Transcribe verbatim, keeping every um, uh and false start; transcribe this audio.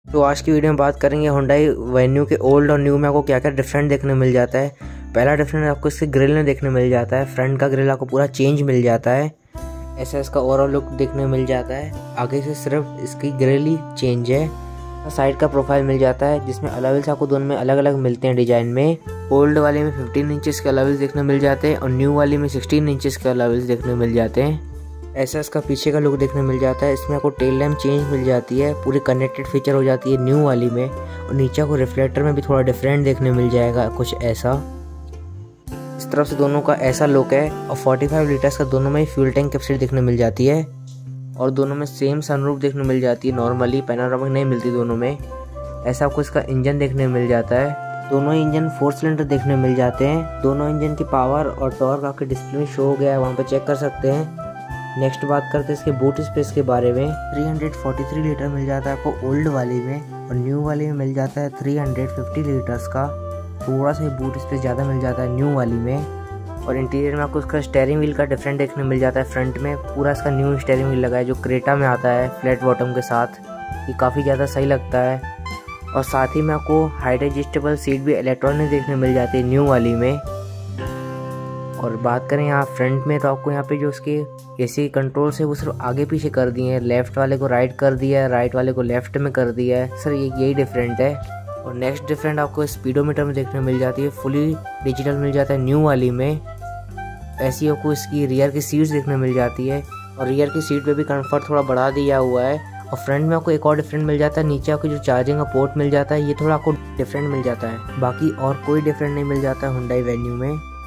तो आज की वीडियो में बात करेंगे हुंडई वेन्यू के ओल्ड और न्यू में आपको क्या क्या डिफरेंट देखने मिल जाता है। पहला डिफरेंट आपको इसके ग्रिल में देखने मिल जाता है। फ्रंट का ग्रिल आपको पूरा चेंज मिल जाता है, ऐसा इसका ओवरऑल लुक देखने मिल जाता है। आगे से सिर्फ इसकी ग्रिल ही चेंज है। साइड का प्रोफाइल मिल जाता है जिसमें अलावेल्स आपको दोनों में अलग अलग मिलते हैं डिजाइन में। ओल्ड वाले में फिफ्टीन इंचेस के अलावेल्स देखने मिल जाते हैं और न्यू वाले में सिक्सटीन इंचेस के अलावेल्स देखने मिल जाते हैं। ऐसा इसका पीछे का लुक देखने मिल जाता है। इसमें आपको टेल लैम्प चेंज मिल जाती है, पूरी कनेक्टेड फीचर हो जाती है न्यू वाली में। और नीचे को रिफ्लेक्टर में भी थोड़ा डिफरेंट देखने मिल जाएगा, कुछ ऐसा। इस तरफ से दोनों का ऐसा लुक है और पैंतालीस लीटर्स का दोनों में फ्यूल टैंक कैपेसिटी देखने मिल जाती है और दोनों में सेम सनरूफ देखने मिल जाती है। नॉर्मली पैनोरामिक नहीं मिलती दोनों में। ऐसा आपको इसका इंजन देखने मिल जाता है। दोनों इंजन फोर सिलेंडर देखने मिल जाते हैं। दोनों इंजन की पावर और टॉर्क आपके डिस्प्ले में शो हो गया है, वहाँ पर चेक कर सकते हैं। नेक्स्ट बात करते हैं इसके बूट स्पेस के बारे में। तीन सौ तैंतालीस लीटर मिल जाता है आपको ओल्ड वाली में और न्यू वाली में मिल जाता है तीन सौ पचास लीटर्स का। थोड़ा सा बूट स्पेस ज़्यादा मिल जाता है न्यू वाली में। और इंटीरियर में आपको इसका स्टीयरिंग व्हील का डिफरेंट देखने मिल जाता है। फ्रंट में पूरा इसका न्यू स्टीयरिंग व्हील लगा है जो क्रेटा में आता है फ्लैट बॉटम के साथ। ये काफ़ी ज़्यादा सही लगता है। और साथ ही में आपको हाइट एडजस्टेबल सीट भी इलेक्ट्रॉनिक देखने मिल जाती है न्यू वाली में। और बात करें यहाँ फ्रंट में तो आपको यहाँ पे जो उसके एसी कंट्रोल्स है वो सिर्फ आगे पीछे कर दिए हैं। लेफ्ट वाले को राइट कर दिया है, राइट वाले को लेफ्ट में कर दिया है। सर ये यही डिफरेंट है। और नेक्स्ट डिफरेंट आपको स्पीडोमीटर में देखने मिल जाती है, फुली डिजिटल मिल जाता है न्यू वाली में। ऐसी आपको इसकी रियर की सीट्स देखने मिल जाती है और रियर की सीट पे भी कंफर्ट थोड़ा बढ़ा दिया हुआ है। और फ्रंट में आपको एक और डिफरेंट मिल जाता है, नीचे आपको जो चार्जिंग का पोर्ट मिल जाता है ये थोड़ा आपको डिफरेंट मिल जाता है। बाकी और कोई डिफरेंट नहीं मिल जाता है हुंडई वेन्यू में।